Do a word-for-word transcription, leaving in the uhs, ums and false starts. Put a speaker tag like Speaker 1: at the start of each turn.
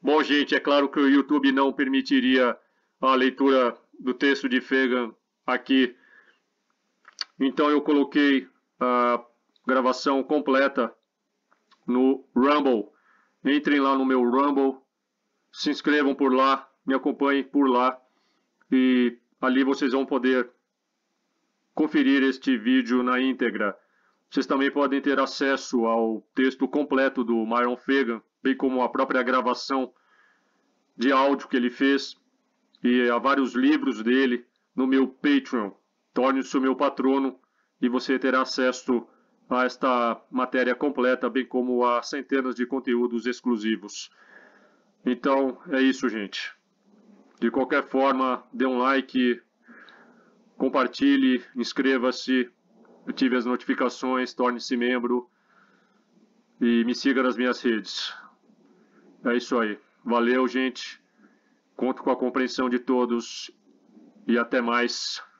Speaker 1: Bom, gente, é claro que o YouTube não permitiria a leitura do texto de Fagan aqui. Então eu coloquei a gravação completa no Rumble. Entrem lá no meu Rumble, se inscrevam por lá, me acompanhem por lá e ali vocês vão poder conferir este vídeo na íntegra. Vocês também podem ter acesso ao texto completo do Myron Fagan, bem como a própria gravação de áudio que ele fez e a vários livros dele no meu Patreon. Torne-se o meu patrono e você terá acesso a esta matéria completa, bem como a centenas de conteúdos exclusivos. Então é isso, gente. De qualquer forma, dê um like, compartilhe, inscreva-se, ative as notificações, torne-se membro e me siga nas minhas redes. É isso aí. Valeu, gente. Conto com a compreensão de todos e até mais.